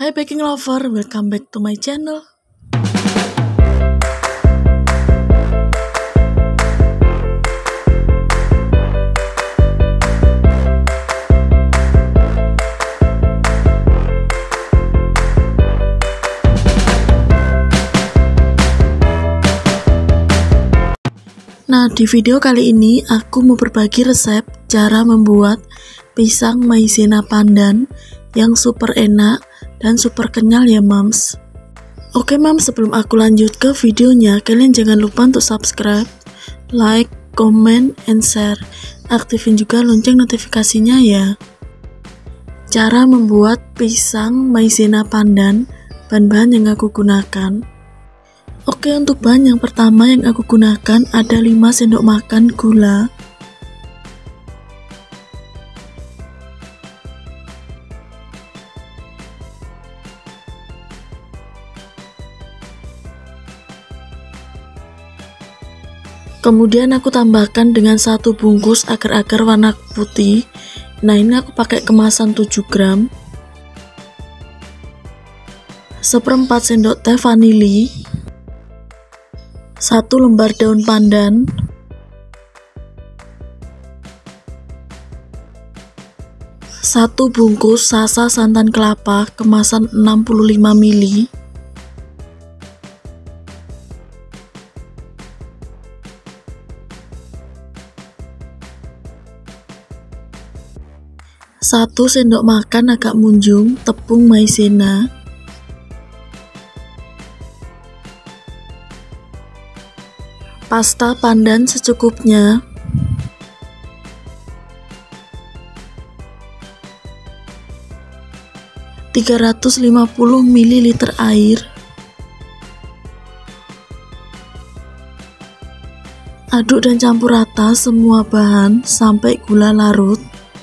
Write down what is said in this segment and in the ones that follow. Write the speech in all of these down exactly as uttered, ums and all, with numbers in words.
Hai baking lover, welcome back to my channel. Nah, di video kali ini aku mau berbagi resep cara membuat pisang maizena pandan yang super enak dan super kenyal ya mams. Oke mams, sebelum aku lanjut ke videonya, kalian jangan lupa untuk subscribe, like, comment, and share. Aktifin juga lonceng notifikasinya ya. Cara membuat pisang maizena pandan, bahan-bahan yang aku gunakan. Oke, untuk bahan yang pertama yang aku gunakan ada lima sendok makan gula, kemudian aku tambahkan dengan satu bungkus agar-agar warna putih. Nah, ini aku pakai kemasan tujuh gram, seperempat sendok teh vanili, satu lembar daun pandan, satu bungkus sasa santan kelapa kemasan enam puluh lima mililiter, satu sendok makan agak munjung tepung maizena, pasta pandan secukupnya, tiga ratus lima puluh mililiter air, aduk dan campur rata semua bahan sampai gula larut.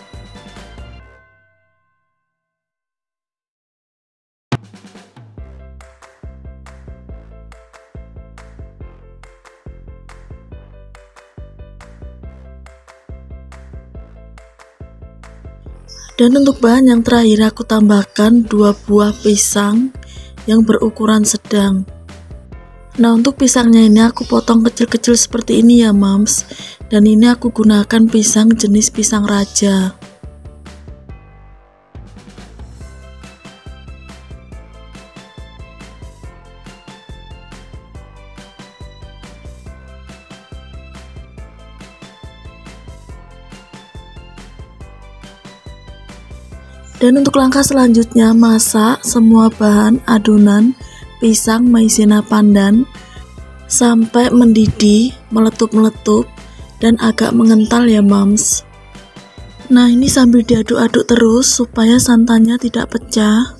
Dan untuk bahan yang terakhir aku tambahkan dua buah pisang yang berukuran sedang. Nah, untuk pisangnya ini aku potong kecil-kecil seperti ini ya mams. Dan ini aku gunakan pisang jenis pisang raja. Dan untuk langkah selanjutnya, masak semua bahan adonan pisang maizena pandan sampai mendidih, meletup-meletup, dan agak mengental ya mams. Nah, ini sambil diaduk-aduk terus supaya santannya tidak pecah.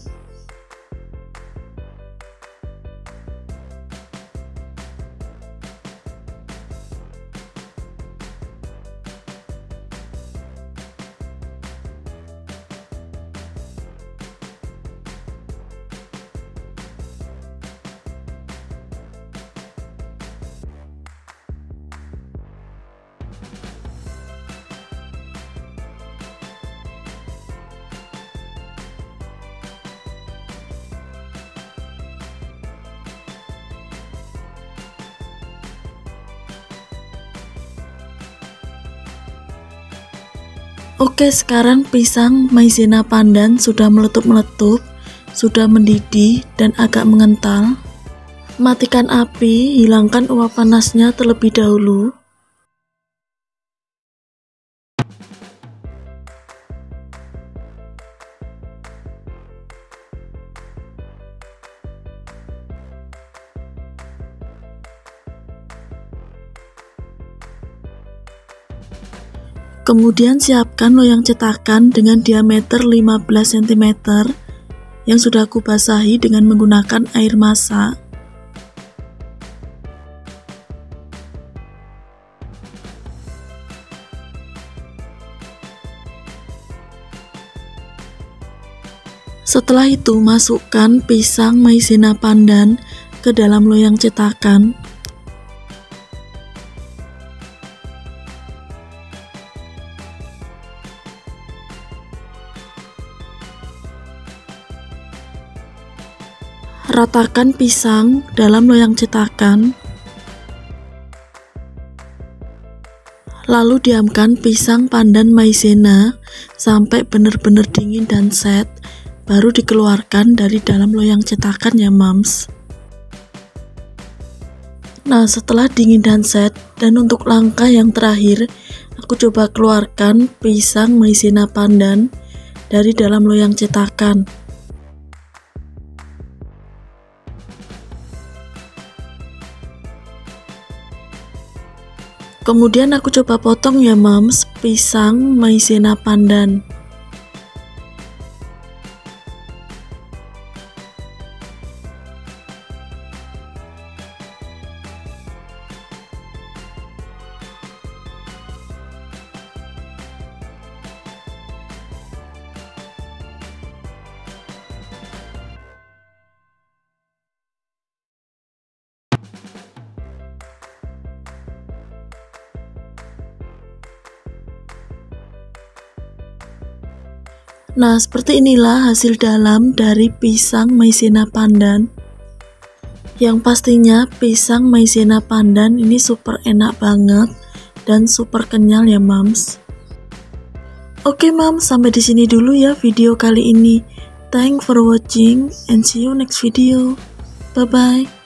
Oke, sekarang pisang maizena pandan sudah meletup-meletup, sudah mendidih dan agak mengental. Matikan api, hilangkan uap panasnya terlebih dahulu. Kemudian siapkan loyang cetakan dengan diameter lima belas sentimeter yang sudah aku basahi dengan menggunakan air masak. Setelah itu masukkan pisang maizena pandan ke dalam loyang cetakan. Ratakan pisang dalam loyang cetakan. Lalu diamkan pisang pandan maizena sampai benar-benar dingin dan set, baru dikeluarkan dari dalam loyang cetakan ya mams. Nah, setelah dingin dan set, dan untuk langkah yang terakhir, aku coba keluarkan pisang maizena pandan dari dalam loyang cetakan. Kemudian aku coba potong ya mams pisang maizena pandan. Nah, seperti inilah hasil dalam dari pisang maizena pandan. Yang pastinya pisang maizena pandan ini super enak banget dan super kenyal ya mams. Oke mams, sampai di sini dulu ya video kali ini. Thanks for watching and see you next video. Bye bye.